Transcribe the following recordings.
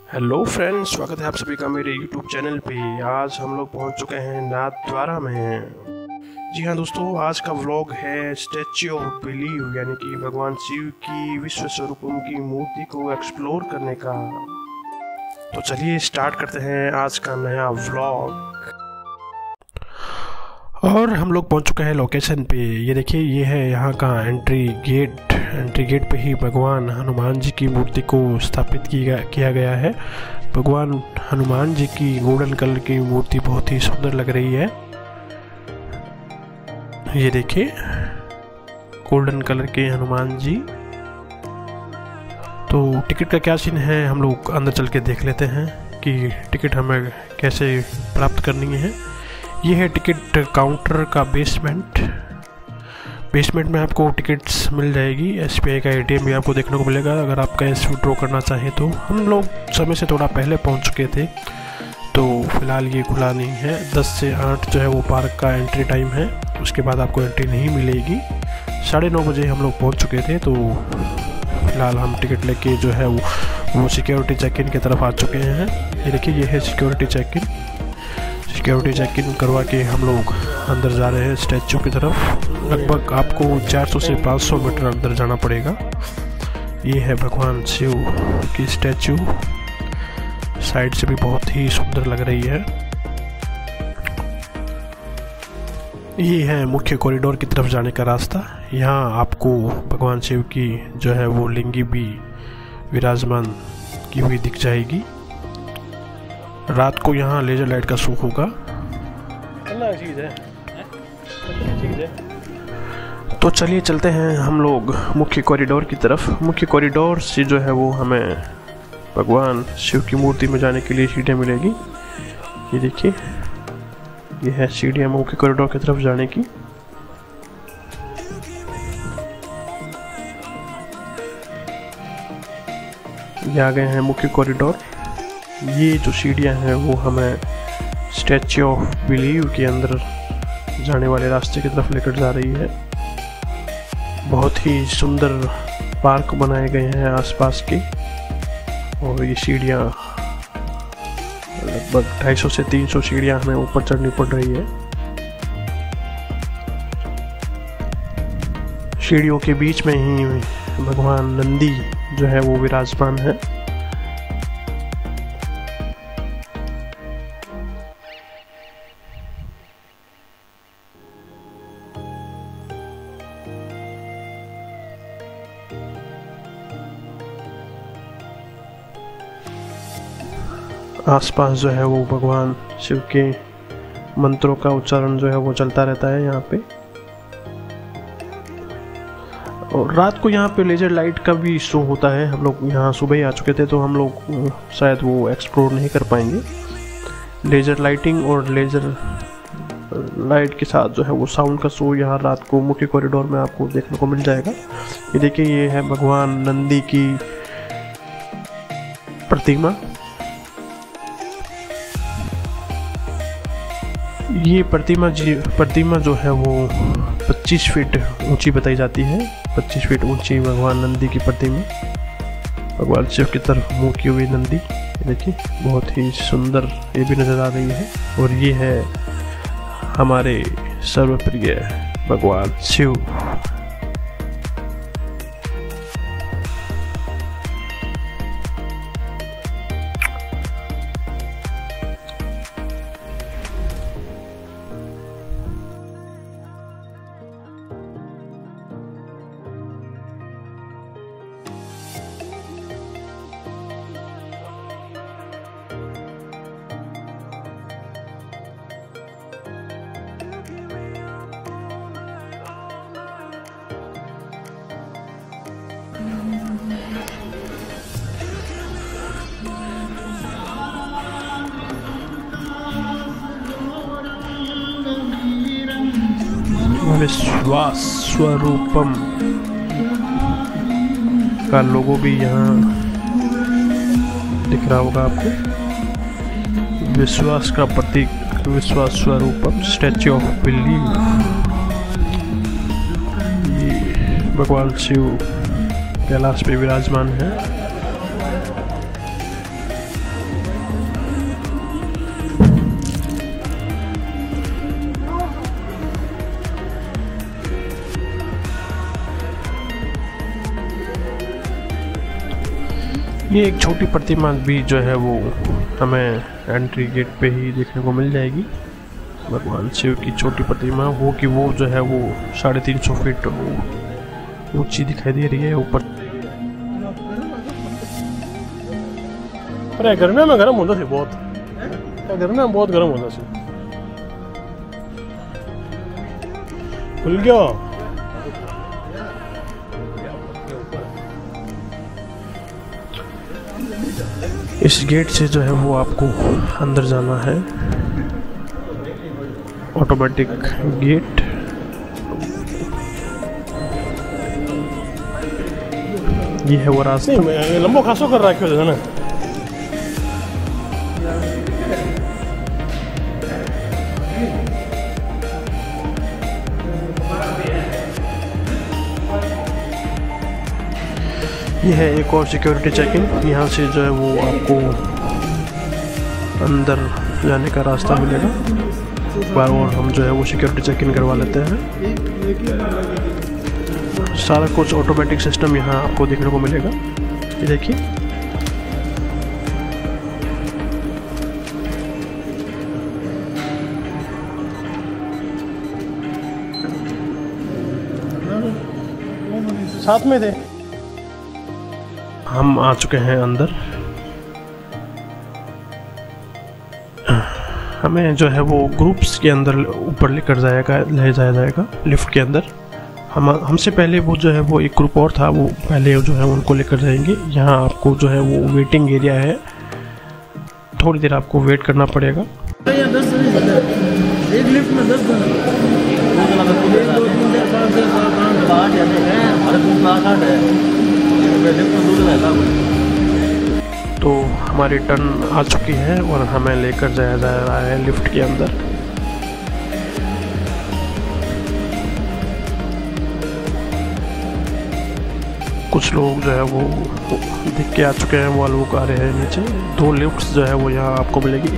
Hello friends, स्वागत है आप सभी का मेरे यूट्यूब चैनल पे। आज हम लोग पहुंच चुके हैं नाथद्वारा में। जी हाँ दोस्तों, आज का व्लॉग है स्टैच्यू ऑफ बिलीव यानी कि भगवान शिव की विश्व स्वरूपम की मूर्ति को एक्सप्लोर करने का। तो चलिए स्टार्ट करते हैं आज का नया व्लॉग। और हम लोग पहुंच चुके हैं लोकेशन पे। ये देखिए, ये है यहाँ का एंट्री गेट पे ही भगवान हनुमान जी की मूर्ति को स्थापित किया गया है। भगवान हनुमान जी की गोल्डन कलर की मूर्ति बहुत ही सुंदर लग रही है। ये देखिए, गोल्डन कलर के हनुमान जी। तो टिकट का क्या सीन है, हम लोग अंदर चल के देख लेते हैं कि टिकट हमें कैसे प्राप्त करनी है। ये है टिकट काउंटर का बेसमेंट में आपको टिकट्स मिल जाएगी। SBI का ATM भी आपको देखने को मिलेगा अगर आप कैश विड्रॉ करना चाहें तो। हम लोग समय से थोड़ा पहले पहुंच चुके थे, तो फिलहाल ये खुला नहीं है। 10 से 8 जो है वो पार्क का एंट्री टाइम है, उसके बाद आपको एंट्री नहीं मिलेगी। 9:30 बजे हम लोग पहुँच चुके थे। तो फिलहाल हम टिकट लेके जो है वो सिक्योरिटी चेक इन की तरफ आ चुके हैं। ये देखिए, ये है सिक्योरिटी चेक इन करवा के हम लोग अंदर जा रहे हैं स्टैच्यू की तरफ। लगभग आपको 400 से 500 मीटर अंदर जाना पड़ेगा। ये है भगवान शिव की स्टैच्यू, साइड से भी बहुत ही सुंदर लग रही है। ये है मुख्य कॉरिडोर की तरफ जाने का रास्ता। यहाँ आपको भगवान शिव की जो है वो लिंगी भी विराजमान की हुई दिख जाएगी। रात को यहाँ लेजर लाइट का शो होगा। तो चलिए चलते हैं हम लोग मुख्य कॉरिडोर की तरफ। मुख्य कॉरिडोर से जो है वो हमें भगवान शिव की मूर्ति में जाने के लिए सीढ़ियाँ मिलेगी। ये देखिए, ये है सीढ़ियाँ मुख्य कॉरिडोर की तरफ जाने की। ये आ गए हैं मुख्य कॉरिडोर। ये जो सीढ़ियाँ हैं वो हमें स्टैच्यू ऑफ बिलीव के अंदर जाने वाले रास्ते की तरफ लेकर जा रही है। बहुत ही सुंदर पार्क बनाए गए हैं आसपास के, और ये सीढ़ियाँ लगभग 250 से 300 सीढ़ियाँ हमें ऊपर चढ़नी पड़ रही है। सीढ़ियों के बीच में ही भगवान नंदी जो है वो विराजमान है। आसपास जो है वो भगवान शिव के मंत्रों का उच्चारण जो है वो चलता रहता है यहाँ पे। और रात को यहाँ पे लेजर लाइट का भी शो होता है। हम लोग यहाँ सुबह ही आ चुके थे, तो हम लोग शायद वो एक्सप्लोर नहीं कर पाएंगे। लेजर लाइटिंग और लेजर लाइट के साथ जो है वो साउंड का शो यहाँ रात को मुख्य कॉरिडोर में आपको देखने को मिल जाएगा। ये देखिए, ये है भगवान नंदी की प्रतिमा। ये प्रतिमा जो है वो 25 फीट ऊंची बताई जाती है। 25 फीट ऊंची भगवान नंदी की प्रतिमा, भगवान शिव की तरफ मुंह की हुई नंदी। देखिए, बहुत ही सुंदर ये भी नजर आ रही है। और ये है हमारे सर्वप्रिय भगवान शिव। विश्वास स्वरूपम का लोगो भी यहाँ दिख रहा होगा आपको। विश्वास का प्रतीक, विश्वास स्वरूपम स्टैच्यू ऑफ बिलीव। ये भगवान शिव कैलाश पे विराजमान है। ये एक छोटी प्रतिमा भी जो है वो हमें एंट्री गेट पे ही देखने को मिल जाएगी। भगवान शिव की छोटी प्रतिमा वो कि वो जो है वो 350 फीट ऊंची दिखाई दे रही है ऊपर। अरे गर्मियों में गर्म होता सी बहुत, गर्मियों में बहुत गर्म होता सी। खुल गया। इस गेट से जो है वो आपको अंदर जाना है, ऑटोमेटिक गेट। ये है वो रास्ता। लंबो खासो कर रखो है ना। ये है एक और सिक्योरिटी चेक इन। यहाँ से जो है वो आपको अंदर जाने का रास्ता मिलेगा। बार बार हम जो है वो सिक्योरिटी चेक इन करवा लेते हैं। सारा कुछ ऑटोमेटिक सिस्टम यहाँ आपको देखने को मिलेगा। ये देखिए, साथ में थे। हम आ चुके हैं अंदर। हमें जो है वो ग्रुप्स के अंदर ऊपर ले जाया जाएगा लिफ्ट के अंदर। हमसे पहले वो जो है वो एक ग्रुप और था, वो पहले जो है उनको लेकर जाएंगे। यहाँ आपको जो है वो वेटिंग एरिया है, थोड़ी देर आपको वेट करना पड़ेगा। एक लिफ्ट में 10 तो हमारी टर्न आ चुकी है और हमें लेकर जाया जा रहा है लिफ्ट के अंदर। कुछ लोग जो है वो दिख के आ चुके हैं, वो लोग आ रहे हैं नीचे। 2 लिफ्ट्स जो है वो यहाँ आपको मिलेगी।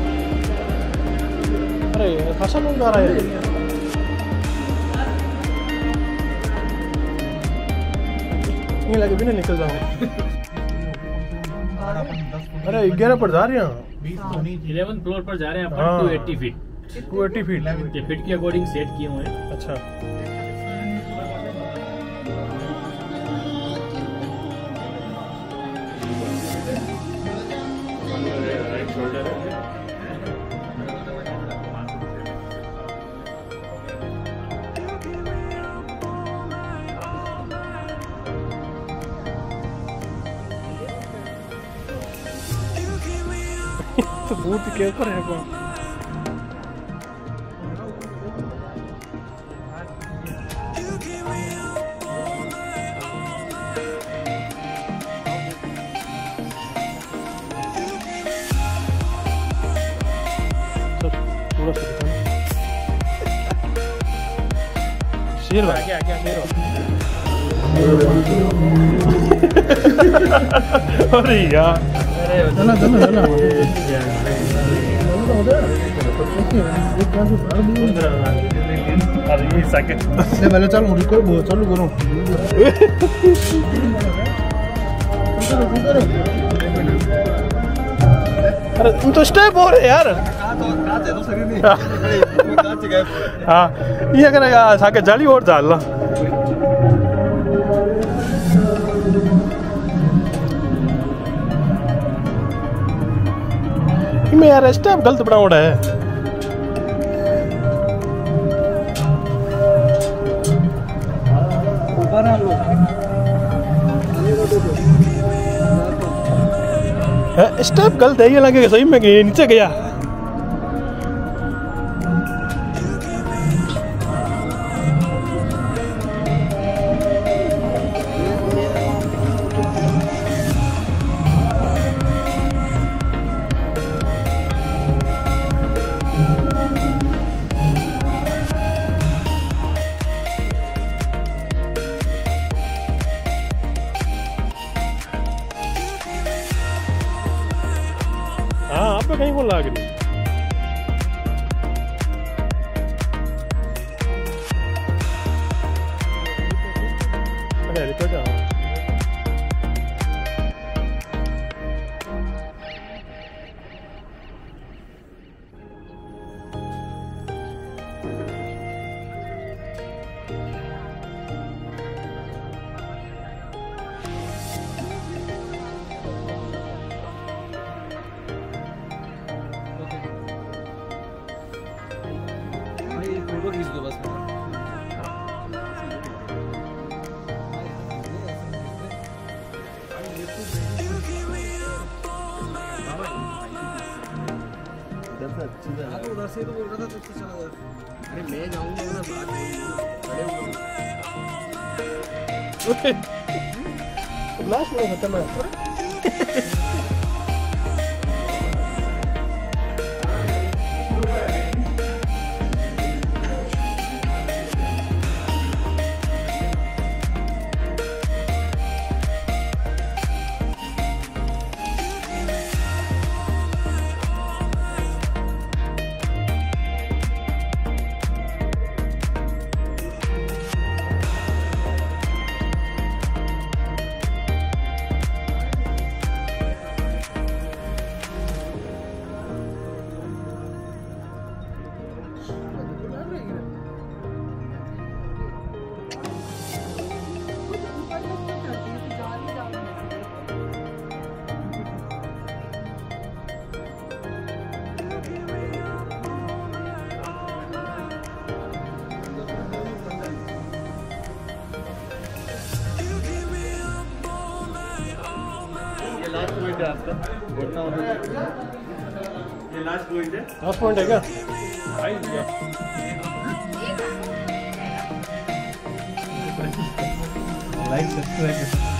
अरे खासा लोग आ रहे हैं। ये लगे बिना निकल जाओ। अरे 11 पर जा रहे हैं। 11th फ्लोर पर जा रहे हैं अपन। 280 फीट 280 फीट ये फीट के अकॉर्डिंग सेट किए हुए हैं। अच्छा, तो भूत के ऊपर है वो। थोड़ा सा शेर आ गया शेर। अरे यार, चला पहले चालू करो। अरे तुम तो स्टेप हो रहे यार। हाँ, ये करेगा साके जाली और डालना। में यार स्टेप गलत बना उड़ा है। स्टेप गलत है, ये लगेगा सही में नीचे गया। हाँ, आप पे कहीं को लाग रही। अरे हेलीकॉप्टर तो उधर से तो बोल रहा था तुझसे चला जा। अरे मैं जाऊंगा ना बात लास्ट में खत्म है। लास्ट पॉइंट है आपका, ये लास्ट पॉइंट है। लास्ट पॉइंट है क्या? Like subscribe